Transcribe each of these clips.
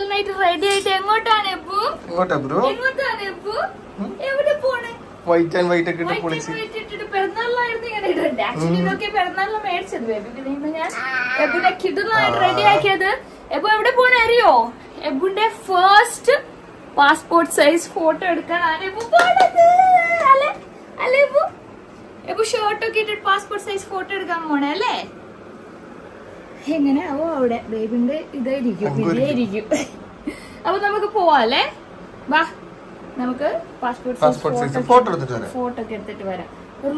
പെരുന്നാളിനായിട്ട് ready ആയിട്ട് എങ്ങോട്ടാണ് എപ്പോ? എങ്ങോട്ടാണ് എപ്പോ? എവിടെ പോണേ? വൈറ്റ് ആൻഡ് വൈറ്റ് ഒക്കെ ഇട്ടിട്ട് പെരുന്നാളിലായിരുന്നു ഇങ്ങനെ ഇടണ്ടേ? ആക്ച്വലി ഇതൊക്കെ പെരുന്നാളിന് മേടിച്ചത് ബേബിക്ക്. ഞാൻ എബുനെ കിടുന്നായിട്ട് റെഡി ആക്കിയത്. എബു എവിടെ പോണേ അറിയോ? എബുന്റെ ഫസ്റ്റ് പാസ്പോർട്ട് സൈസ് ഫോട്ടോ എടുക്കാനാണ് എബു പോണത്. അല്ലേ എബു? എബു ഷർട്ടൊക്കെ ഇട്ടിട്ട് പാസ്പോർട്ട് സൈസ് ഫോട്ടോ എടുക്കാൻ പോണേ അല്ലേ? എങ്ങനെ ആവോ അവിടെ ബേബിന്റെ ഇതായിരിക്കും. അപ്പൊ നമുക്ക് പോവാല്ലേ? വാ, നമുക്ക് പാസ്പോർട്ട് ഫോട്ടോ ഒക്കെ എടുത്തിട്ട് വരാം. ഒരു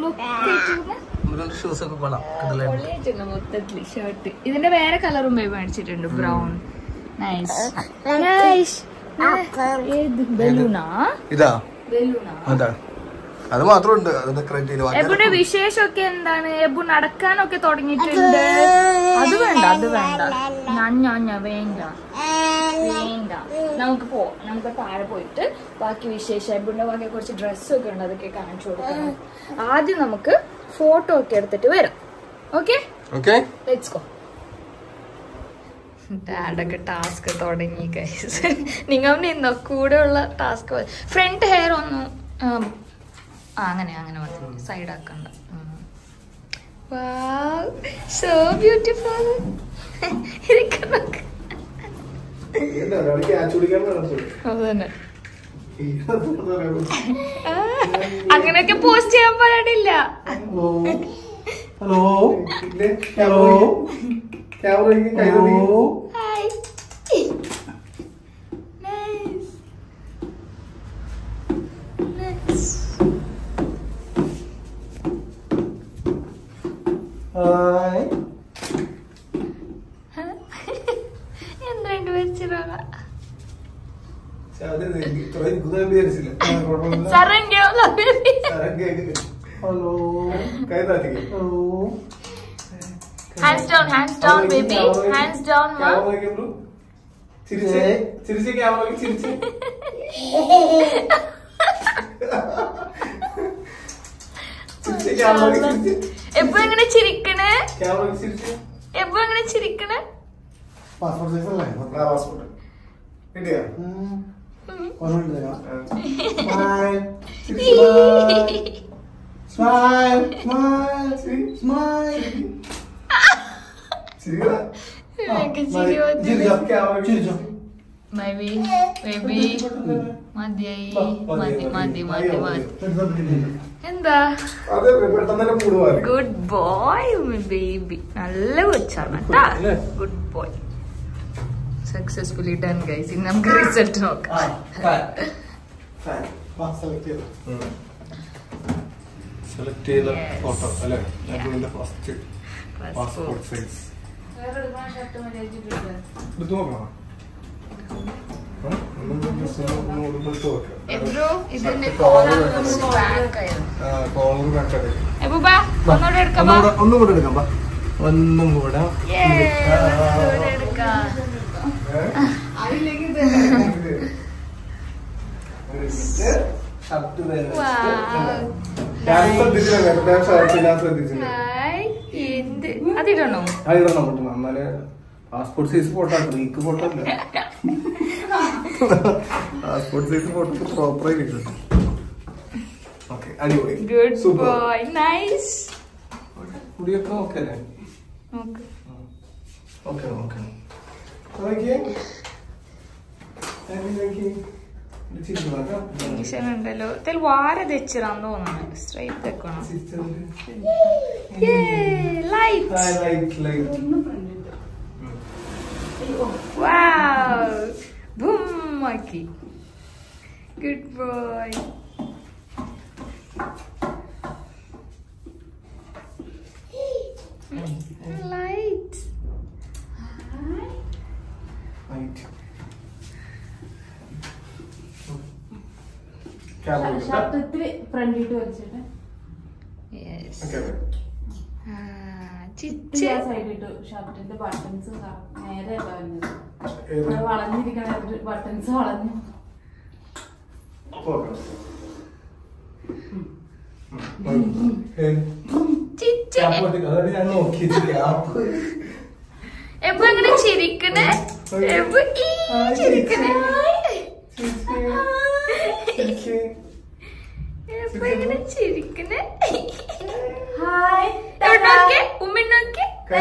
മൊത്തത്തില് ഷർട്ട്. ഇതിന്റെ വേറെ കളറും ബേബി മേടിച്ചിട്ടുണ്ട്, ബ്രൗൺ. നൈസ്. ബലൂണാ? ബലൂണാ? അത് മാത്രമുണ്ട്. എബുന്റെ വിശേഷമൊക്കെ എന്താണ്? എബു നടക്കാനൊക്കെ തുടങ്ങിയിട്ടുണ്ട്. അത് വേണ്ട വേണ്ട. നമുക്ക് പോവാം. നമുക്ക് താഴെ പോയിട്ട് ബാക്കി വിശേഷം, എബുന്റെ ബാക്കി കുറച്ച് ഡ്രസ്സൊക്കെ ഉണ്ട്, അതൊക്കെ കാണിച്ചു കൊടുക്കണം. ആദ്യം നമുക്ക് ഫോട്ടോ ഒക്കെ എടുത്തിട്ട് വരാം. Okay, let's go. ഡാഡൊക്കെ ടാസ്ക് തുടങ്ങി ഗൈസ്. നിങ്ങൾ നിന്നോ കൂടെ ഉള്ള ടാസ്ക്. ഫ്രണ്ട് ഹെയർ ഒന്ന് അങ്ങനെ മതി, സൈഡ് ആക്കണ്ട. So beautiful. അതന്നെ, അങ്ങനെയൊക്കെ പോസ്റ്റ് ചെയ്യാൻ പാടില്ല. Hello Hands down, baby. Hands down, ma. ചിരിച്ച് ക്യാമറ ചിരിച്ച്. എപ്പോ എങ്ങനെ ചിരിക്കണേ? എപ്പോ എങ്ങനെ ചിരിക്കണേ? പാസ്പോർട്ട് സൈസ് അല്ലേ? പാസ്പോർട്ട് കിട്ടിയോ? എന്താ ഗുഡ് ബോയ് ബേബി, നല്ല കൊച്ചാണ് കേട്ടാ. Good boy, successfully done guys. ഇനി നമുക്ക് റിസൾട്ട് നോക്കാം. സെലക്ട് ചെയ്ത ഫോട്ടോ അല്ലേ? ഫസ്റ്റ് പാസ്പോർട്ട് സൈസ് എടുത്തു നോക്കണം. ഒന്നും കൂടെ എടുക്കാം. ഒന്നും കൂടെ അതിടണോ? അതിടണം പറ്റും. എന്നാലേ passport size photo, greek photo അല്ല. പാസ്പോർട്ട് സൈസ് ഫോട്ടോ പ്രോപ്പറായി കിട്ടും. ഓക്കെ, അടിപൊളി. Good boy, nice. കുടിയൊക്കെ ഓക്കെ അല്ലേ? ഓക്കെ ഉണ്ടല്ലോ. വാര തെച്ചിടാന്ന് തോന്നുന്നു. സ്ട്രൈറ്റ് തെക്കണം. ബൂമാക്കി. Good boy. ലൈറ്റ്. ഷർട്ടത്തില് ഫ്രണ്ടിട്ട് വലിച്ചിട്ട് സൈഡിട്ടു. ഷർട്ടിന്റെ ബട്ടൺസ് നേരെ വളഞ്ഞിരിക്കണ ബട്ടൺസ് വളഞ്ഞു. എപ്പോ എങ്ങനെ ചിരിക്കണേ? എബു ചിരിക്കണേ. എബു ഇങ്ങനെ ചിരിക്കണേ. നോക്കിയേ ഉമ്മിന്നോക്കിയേ.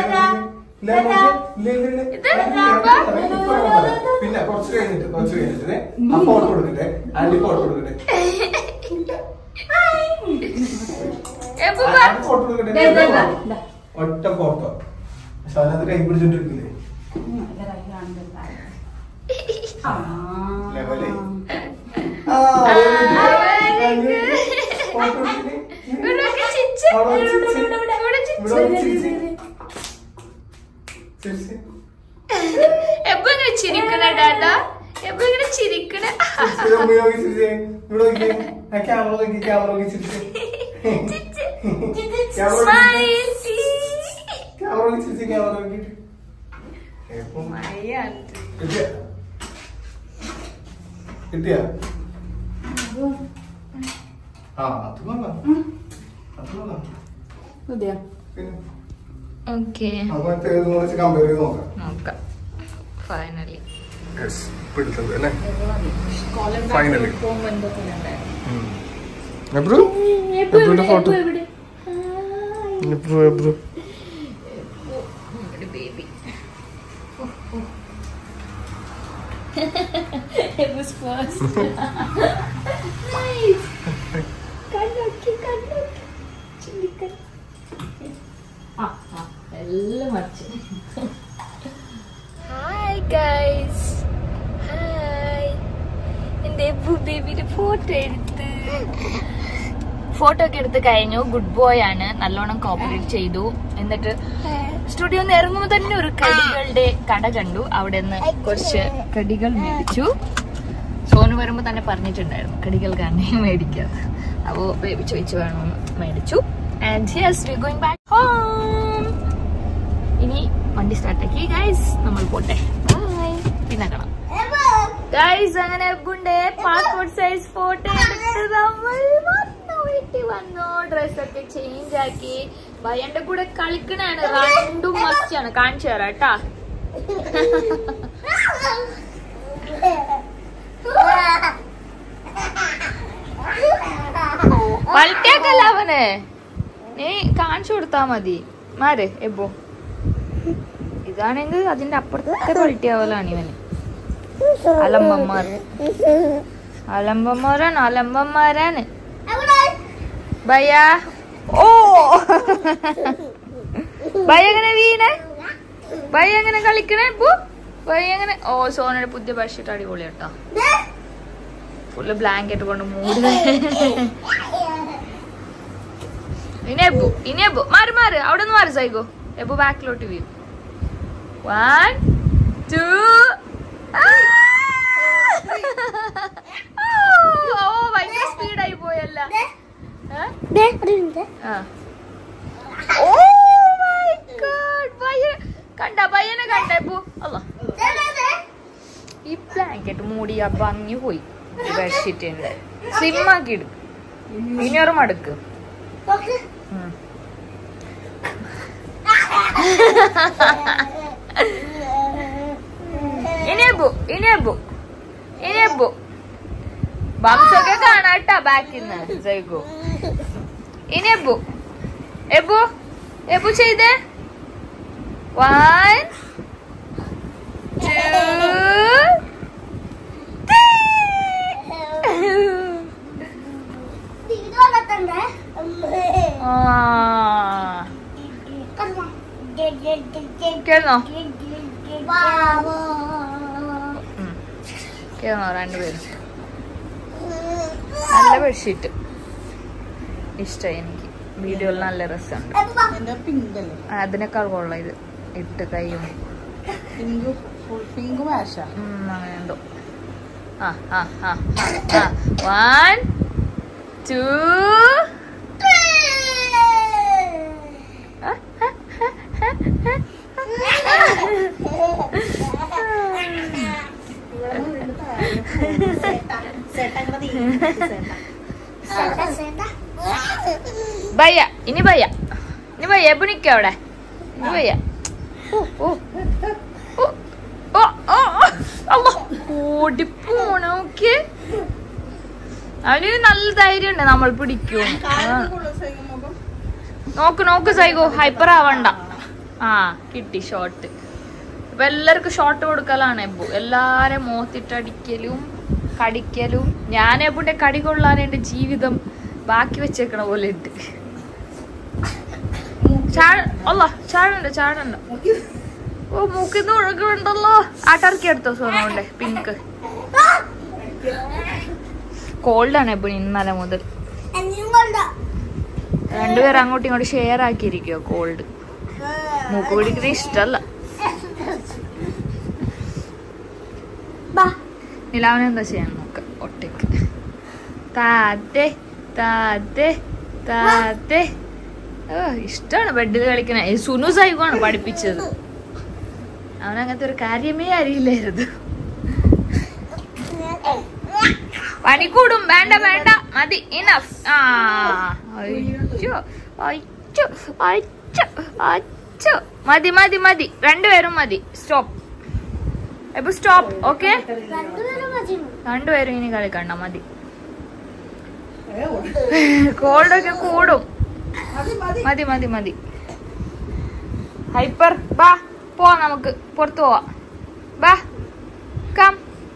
പിന്നെ കുറച്ച് കഴിഞ്ഞിട്ട് ഫോട്ടോ കൊടുക്കട്ടെ. ആന്റി ഫോട്ടോ കൊടുക്കട്ടെ. ഫോട്ടോ കൊടുക്കട്ടെ. ഒറ്റ ഫോട്ടോ. പക്ഷെ അതിനകത്ത് കൈ പിടിച്ചോണ്ടിരിക്കില്ലേ? ലെവല്. എപ്പോഴും ചിരിക്കണ ഡാഡാ, എപ്പോഴും ചിരിക്കണ. കിട്ടിയ അത് കൊള്ളാം. ഓക്കെ കമ്പയർ ചെയ്ത് നോക്കാം. നോക്കാം. ഫൈനലി പിടുത്തത് അല്ലേ? Finally photo baby. It was first. Nice. Kannoki. Chillikan. Ella marche. Hi guys. Hi. Inde baby photo eduthu. Photo ഒക്കെ എടുത്ത് കഴിഞ്ഞു. ഗുഡ് ബോയ് ആണ്, നല്ലോണം കോപ്പറേറ്റ് ചെയ്തു. എന്നിട്ട് സ്റ്റുഡിയോ നിന്ന് ഇറങ്ങുമ്പോൾ തന്നെ ഒരു കടികളുടെ കട കണ്ടു. അവിടെ നിന്ന് കുറച്ച് കടികൾ മേടിച്ചു. സോനു വരുമ്പോ തന്നെ പറഞ്ഞിട്ടുണ്ടായിരുന്നു കടികൾ കാണേ മേടിക്കുക. അപ്പോ ബേബി ചോദിച്ചു വേണമെന്ന് മേടിച്ചു. And yes we going back home. ഇനി വണ്ടി സ്റ്റാർട്ടാക്കി ഗൈസ്, നമ്മൾ പോട്ടെ. ബൈ. പിന്നെ കാണാം ഗൈസ്. അങ്ങനെ എബുന്റെ പാസ്പോർട്ട് സൈസ് ഫോട്ടോ എടുത്ത് നമ്മൾ വീട്ടിൽ വന്നു. ഡ്രസ്സൊക്കെ ചേഞ്ച് ആക്കി. ഭയന്റെ കൂടെ കളിക്കണാണ്. രണ്ടും മസ്റ്റാണ്. കാണിച്ചു തരാം കേട്ടാ. പളിക്കാക്കല്ല അവന്, നീ കാണിച്ചു കൊടുത്താ മതി. മാര് എബോ ഇതാണെങ്കിൽ അതിന്റെ അപ്പുറത്തെ പളിട്ടിയാവലാണ് ഇവന്. അലമ്പന്മാരാണ്. ഭയ ഓ ഭയ എങ്ങനെ വീണേ? ഭയ എങ്ങനെ കളിക്കണേ ഇപ്പൊ? ഭയ എങ്ങനെ? ഓ സോനയുടെ പുതിയ ബെഡ്ഷീറ്റ് അടിപൊളി കേട്ടോ. ഫുള്ള് ബ്ലാങ്കറ്റ് കൊണ്ട് മൂടി. ഇനി എബു മാറി അവിടെ നിന്ന് മാറി സൈഗോ. എബു ബാക്കിലോട്ട് വീഴും. 1 2 ഓ ഭയങ്കര സ്പീഡായി പോയല്ല. കണ്ട പയ്യനെ കണ്ടപ്പോ അല്ല ഈ ബ്ലാങ്കറ്റ് മൂടി ആ ഭംഗി പോയി. ബെഡ്ഷീറ്റിന്റെ സിമ്മാക്കി എടുക്കും. ഇനിയൊരു മടുക്ക്. ഇനിയബു ബംസൊക്കെ കാണാട്ടാ ബാക്കിന്ന് സൈഗോ. ഇനി എബു ചെയ്തേ. 1 2 കേൾന്നോ രണ്ടുപേരും. നല്ല ബെഡ്ഷീറ്റ് ഇഷ്ടമായി എനിക്ക്. വീഡിയോയിൽ നല്ല രസമുണ്ട്. അതിനേക്കാൾ കൊള്ളാം ഇത്. ഇട്ട് കൈയും അങ്ങനെ എന്തോ. 1 2 ഭയ്യ ഇനി എബു നിക്ക അവിടെ. ഇനി ഭയ്യ ഓ ഓടിപ്പോണോക്കെ അവന് നല്ല ധൈര്യം ഉണ്ട് നമ്മൾ പിടിക്കും. നോക്ക് സൈഗോ, ഹൈപ്പർ ആവണ്ട. ആ കിട്ടി ഷോട്ട്. ഇപ്പൊ എല്ലാവർക്കും ഷോട്ട് കൊടുക്കലാണ് എബു. എല്ലാരും മോത്തിട്ടടിക്കലും കടിക്കലും. ഞാൻ എബുന്റെ കടി കൊള്ളാൻ എന്റെ ജീവിതം ബാക്കി വെച്ചേക്കണ പോലെ ഉണ്ട്. ചാടണ്ട. ഓ മൂക്കിന്ന് ഒഴുകുണ്ടല്ലോ. ആ ടർക്കി എടുത്തോ സോനോടെ പിങ്ക്. കോൾഡാണ് എബുന് ഇന്നലെ മുതൽ. രണ്ടുപേരും അങ്ങോട്ടും ഇങ്ങോട്ടും ഷെയർ ആക്കിയിരിക്കോ കോൾഡ്. മൂക്ക് പിടിക്കുന്ന ഇഷ്ടല്ല. നിലാവിനെന്താ ചെയ്യാൻ നോക്ക ഒറ്റക്ക്. താത്തേ താത്തേ താത്തേ. ഇഷ്ടമാണ് ബെഡിൽ കളിക്കണ. സുനു സൈഗോണ് പഠിപ്പിച്ചത്. അവനങ്ങനത്തെ ഒരു കാര്യമേ അറിയില്ലായിരുന്നു. പണിക്കൂടും. വേണ്ട മതി, ഇനഫ്. ആ മതി രണ്ടുപേരും മതി. സ്റ്റോപ്പ്. എബു സ്റ്റോപ്പ്. ഓക്കെ, രണ്ടുപേരും ഇനി കളിക്കണ്ട, മതി. കോൾഡൊക്കെ കൂടും. മതി. ഹൈപ്പർ ബാ, പോ, നമുക്ക് പുറത്തു പോവാ. ബാ, കം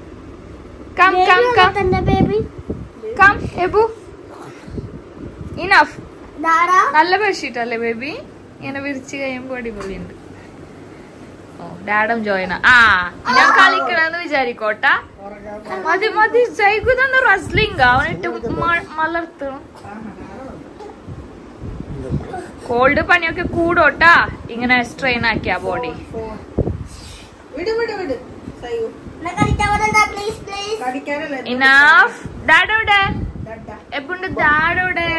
എബു. ഇനഫ്. നല്ല ബെഡ്ഷീറ്റ് അല്ലേ ബേബി? ഇങ്ങനെ വിരിച്ച് കഴിയുമ്പോ അടിപൊളിയുണ്ട്. ഓ ഡാഡും ജോയിന. ആ ഞാൻ കളിക്കണെന്ന് വിചാരിക്കോട്ടാ. മതി. സൈഗുന്ന് റസ്ലിംഗ് അവനിട്ട് മലർത്തണം. കോൾഡ് പനിയൊക്കെ കൂടോട്ടാ ഇങ്ങനെ സ്ട്രെയിൻ ആക്കിയ ബോഡി. ഇനഫ്. ഡാഡോടെ എപ്പോണ്ട് ഡാഡോടെ.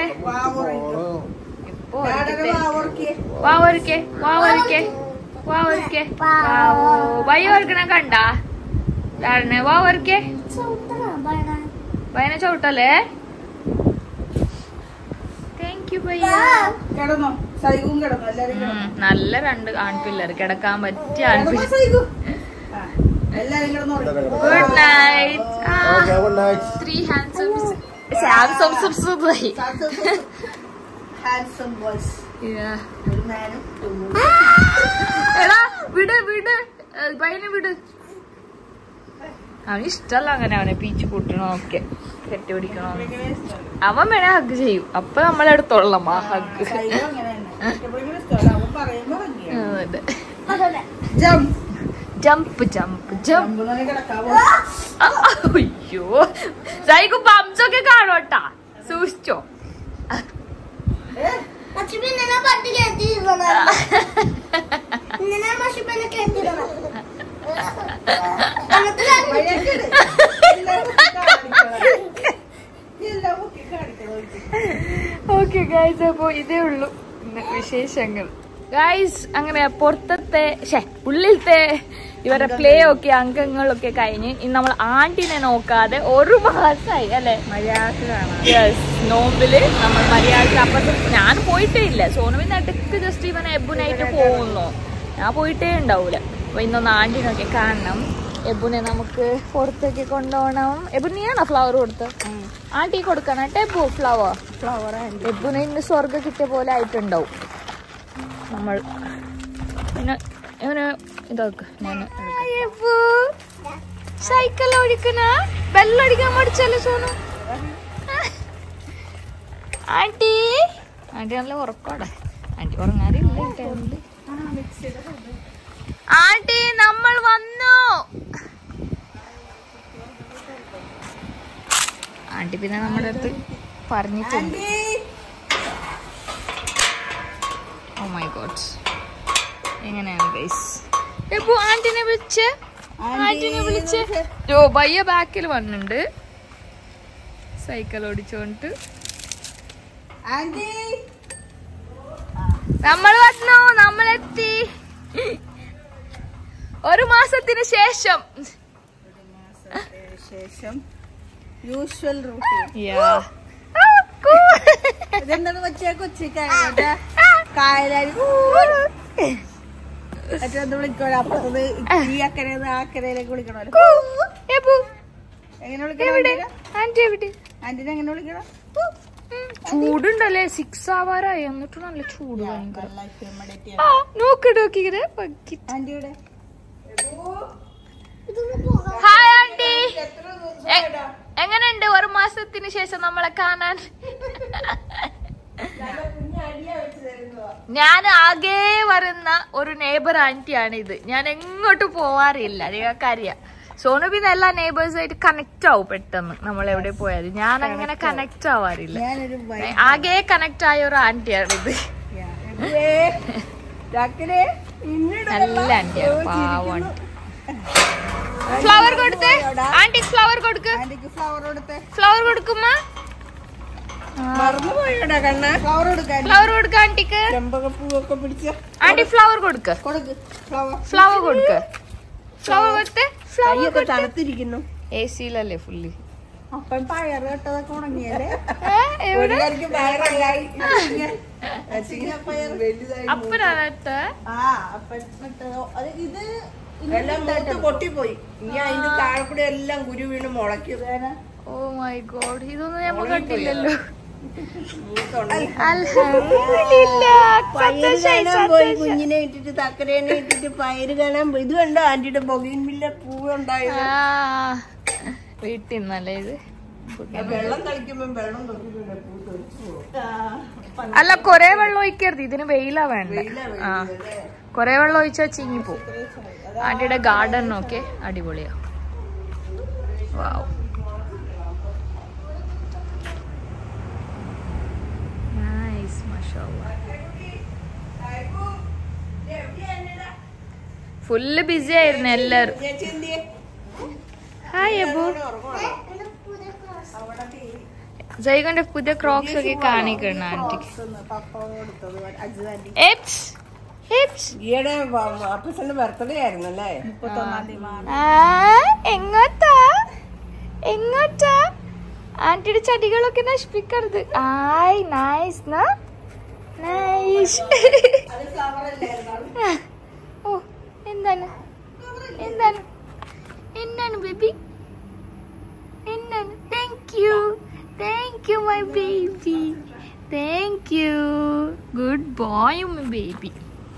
വയ്യോർക്കണ കണ്ട ഡാഡനെ. വാവർക്കെ ഭയന ചവിട്ടല്ലേ. Thank you ഭയ്യ. നല്ല രണ്ട് ആൺപിള്ളേർ കിടക്കാൻ പറ്റിയ ആൺപിള്ളേർ. Good night. 3 handsome boys. എടാ വിട് പയ്യനെ വിട്. അവന് ഇഷ്ടല്ല അങ്ങനെ അവനെ പീച്ച് കൂട്ടണോക്കെ കെട്ടിപിടിക്കണോ. അവൻ വേണേ ഹഗ് ചെയ്യും. അപ്പൊ നമ്മളെടുത്തോളാം ആ ഹഗ്. ജമ്പ്. അയ്യോ സൈഗു ബംസൊക്കെ കാണോട്ടാ, സൂക്ഷിച്ചോ. ഓക്കെ ഗൈസ്, അപ്പൊ ഇതേ ഉള്ളൂ വിശേഷങ്ങൾ ഗൈസ്. അങ്ങനെ പുറത്തത്തെ ഉള്ളിലത്തെ ഇവരുടെ പ്ലേ ഒക്കെ അംഗങ്ങളൊക്കെ കഴിഞ്ഞ് ഇനി നമ്മൾ ആന്റിനെ നോക്കാതെ 1 മാസമായി അല്ലെ യെസ് നോമ്പില് നമ്മൾ മര്യാദ. അപ്പത്തെ ഞാൻ പോയിട്ടേ ഇല്ല. സോനുവിന്റെ അടുക്ക് ജസ്റ്റ് ഇവനെ എബുനായിട്ട് പോകുന്നു. ഞാൻ പോയിട്ടേ ഉണ്ടാവൂല. അപ്പൊ ഇന്നൊന്ന് ആന്റിനൊക്കെ കാണണം. എബുനെ നമുക്ക് പുറത്തേക്ക് കൊണ്ടുപോകണം. എബു നീയാണോ ഫ്ലവർ കൊടുത്ത്? ആന്റി കൊടുക്കണം കേട്ടോ എബു ഫ്ലവർ. എബുനെ ഇന്ന് സ്വർഗ്ഗം കിട്ടിയ പോലെ ആയിട്ടുണ്ടാവും. നമ്മൾ പിന്നെ ഇവന് ഇതൊക്കെ സൈക്കിൾ ഓടിക്കണ ബെല്ലടിക്കാൻ പഠിച്ചല്ലേ സോനു. ആന്റി നല്ല ഉറക്കോടെ. ആന്റി ഉറങ്ങാറില്ല. ആന്റി നമ്മൾ വന്നു. ആന്റി പിന്നെ നമ്മുടെ അടുത്ത് പറഞ്ഞിട്ടുണ്ട്. ഓ മൈ ഗോഡ്, എങ്ങനെയാണ് ഗൈസ്? എപ്പോ ആന്റിനെ വിളിച്ച് ഭയ്യ ബാക്കിൽ വന്നിട്ടുണ്ട് സൈക്കിൾ ഓടിച്ചോണ്ട്. നമ്മൾ വന്നു, നമ്മളെത്തി. 1 മാസത്തിന് ശേഷം യൂഷ്വൽ റൂട്ടീൻ. ഇതെന്താണ് കൊച്ചിയെ കായലായി വിളിക്കണോ? അപ്പുറത്ത് ഈ അക്കരയിൽ നിന്ന് ആ അക്കരയിലേക്ക് വിളിക്കണമല്ലോ. എവിടെ ആന്റി എവിടെ? ആന്റിനെ എങ്ങനെ വിളിക്കണം? ചൂടുണ്ടല്ലേ, 6 ആവാറായി എന്നിട്ട് നല്ല ചൂട് ഭയങ്കര. നോക്കിടേ ആന്റിയുടെ ഹായ് ആന്റി, എങ്ങനെയുണ്ട് 1 മാസത്തിന് ശേഷം നമ്മളെ കാണാൻ? ഞാൻ ആകെ വരുന്ന ഒരു നെയ്ബർ ആന്റിയാണ് ഇത്. ഞാൻ എങ്ങോട്ടും പോവാറില്ല, നിങ്ങൾക്കറിയാം. സോനു പിന്നെ എല്ലാ നെയ്ബേഴ്സായിട്ട് കണക്ട് ആവും പെട്ടെന്ന് നമ്മൾ എവിടെ പോയാലും. ഞാൻ അങ്ങനെ കണക്ട് ആവാറില്ല. ആകെ കണക്ട് ആയ ഒരു ആന്റിയാണ് ഇത്. നല്ല ആന്റിയാണ്, പാവാണ്. ഫ്ലവർ കൊടുത്തേ ആന്റി, ഫ്ലവർ കൊടുക്ക്. ഫ്ലവർ കൊടുക്കുമ്മ. ഫ്ലവർ കൊടുക്ക ആന്റിക്ക്. ആന്റി ഫ്ലവർ കൊടുക്ക്, ഫ്ലവർ കൊടുക്ക്. ഫ്ലവർ കൊടുത്തേ. ഫ്ലവർ തണുത്തിരിക്കുന്നു, AC-ലല്ലേ ഫുള്ളി. അപ്പം പയറ് കെട്ടതൊക്കെ ഉണങ്ങിയല്ലേ? അപ്പനാട്ടെ ഇത് എല്ലാം പൊട്ടിപ്പോയി. ഇനി അതിന്റെ താഴെക്കൂടെ എല്ലാം കുരു വീണ് മുളയ്ക്കും. ഓ മൈ ഗോഡ്, ഇതൊന്നും നമ്മൾ കണ്ടില്ലല്ലോ. കുഞ്ഞിനെ ഇട്ടിട്ട് തക്കരേനെ ഇട്ടിട്ട് പയറ് കാണാൻ പോയി. ഇത് കണ്ടോ ആന്റിയുടെ ബൊഗൈൻവില്ല പൂവുണ്ടായത്? വീട്ടിൽ നിന്നല്ലേ ഇത്? വെള്ളം കളിക്കുമ്പോ വെള്ളം അല്ല, കൊറേ വെള്ളം ഒഴിക്കരുത്, ഇതിന് വെയിലാ വേണ്ട. ആ, കൊറേ വെള്ളം ഒഴിച്ചാ ചീങ്ങിപ്പോ. ആന്റിയുടെ ഗാർഡൻ നോക്കെ അടിപൊളിയാ. വാവ്, നൈസ്, മാഷാഅല്ലാഹ്. ഫുള്ള് ബിസി ആയിരുന്നു എല്ലാരും. ഹായ് അബു. ജൈകന്റെ പുതിയ ക്രോക്സ് ഒക്കെ കാണിക്കണം ആന്റിക്ക്. ബർത്ത്ഡേ ആയിരുന്നല്ലേ? എങ്ങോട്ടാ എങ്ങോട്ടാ? ആന്റിയുടെ ചെടികളൊക്കെ നശിപ്പിക്കരുത്. ആയ് നൈസ് നൈസ്. ഓ, എന്താണ് എന്താണ് എന്താണ് ബേബി, എന്താണ്? Thank you my baby, thank you, good boy my baby.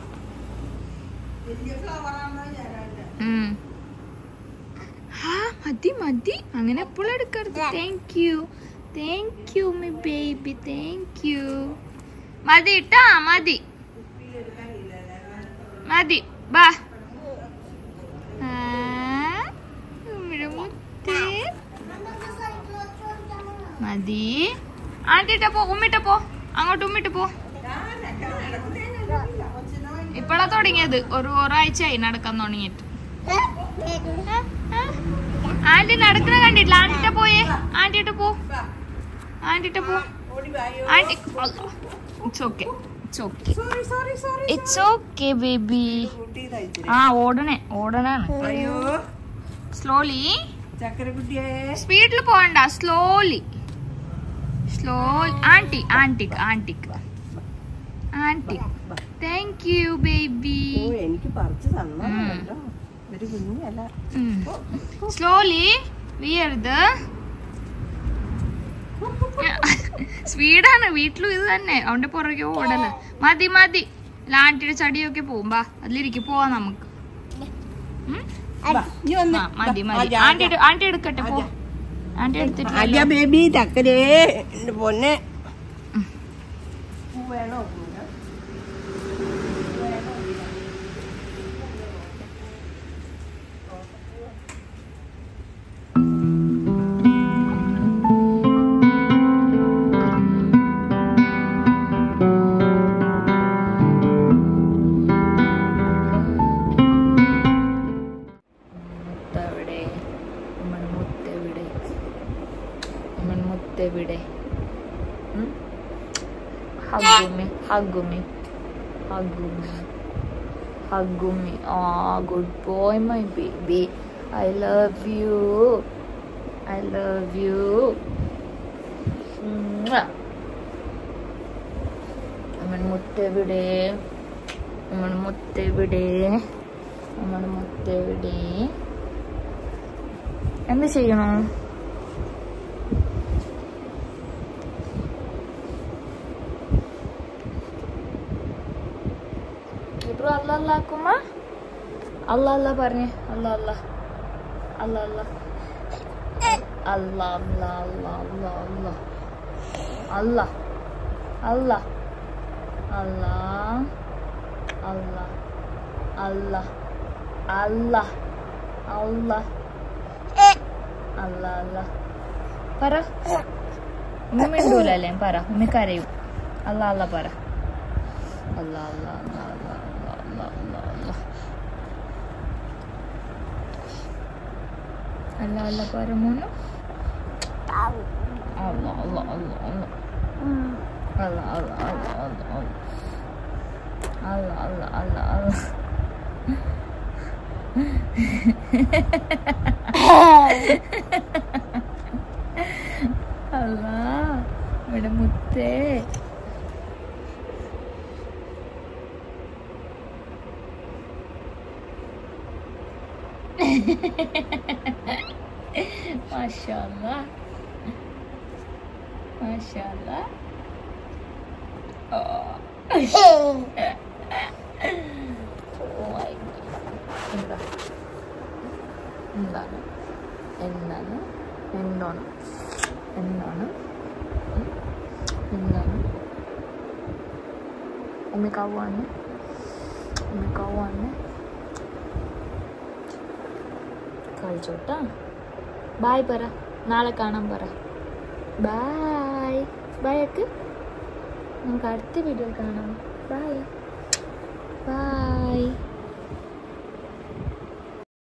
മതി അങ്ങനെ എപ്പോഴും എടുക്കരുത്. Thank you my baby, thank you. മതി ട്ടാ, മതി ബാ. മതി ആന്റിട്ട പോ, ഉമ്മിട്ട പോ, അങ്ങോട്ട് ഉമ്മിട്ട് പോ. ഇപ്പഴാ തുടങ്ങിയത്, ഒരാഴ്ചയായി നടക്കാൻ തുടങ്ങിയിട്ട്. ആന്റി നടക്കുന്ന കണ്ടിട്ടില്ല? ആന്റിട്ട പോയേ, ആന്റിട്ട പോ. Aunty it's okay baby. ആ, ഓടണാണ്. സ്ലോലി, സ്പീഡിൽ പോകണ്ട, slowly. Aunty thank you baby. എനിക്ക് പറിച്ചു തന്നു. സ്ലോലി വീഴരുത്. സ്പീഡാണ്, വീട്ടിലും ഇത് തന്നെ, അവന്റെ പുറകെ ഓടല. മതി ആന്റിയുടെ ചടിയൊക്കെ പോവും. ബാ, അതിലിരിക്കും, പോവാ നമുക്ക്. മതി ആന്റി എടുക്കട്ടെ, പോ. ആന്റി എടുത്തിട്ട് ബേബി തക്കരേ പൊന്നെ വേണോ? Hug me. Oh, good boy, my baby. I love you. അമ്മൻ മുത്തെവിടെ? എന്ത് ചെയ്യണോ? അല്ലാഹുമ്മ അല്ലാ അല്ലാ പറഞ്ഞേ അല്ലാ അല്ലാ അല്ലാ അല്ലാ അല്ലാ അല്ലാ അല്ലാ അല്ലാ അല്ലാ അല്ലാ അല്ലാ അല്ലാ അല്ലാ അല്ലാ അല്ലാ അല്ലാ പറ. ഉമ്മ മിണ്ടൂലല്ലേ? പറ. ഉമ്മ കരയും. അല്ലാ അല്ലാ പറ. അല്ലാ അല്ലാ അല്ലാ അല്ലാ അല്ലാ അല്ലാ അല്ലാ അല്ലാ അല്ലാ പറ മോനു. അല്ലാ അല്ലാ അല്ലാ അല്ലാ അല്ലാ അല്ലാ അല്ലാ അല്ലാ അല്ലാ അല്ലാ അല്ലാ അല്ലാ ഇവിടെ മുത്തേ. മാഷാഅല്ലാ മാഷാഅല്ലാ. എന്താണ് എന്താണ് എന്താണ് എന്താണ് എന്താണ് ഉമ്മിക്കാവാണ് കളിച്ചോട്ടാ. ബായ് പറ. നാളെ കാണാൻ പറ. ബായ് ബായൊക്കെ. നമുക്ക് അടുത്ത വീഡിയോ കാണാം. Bye bye.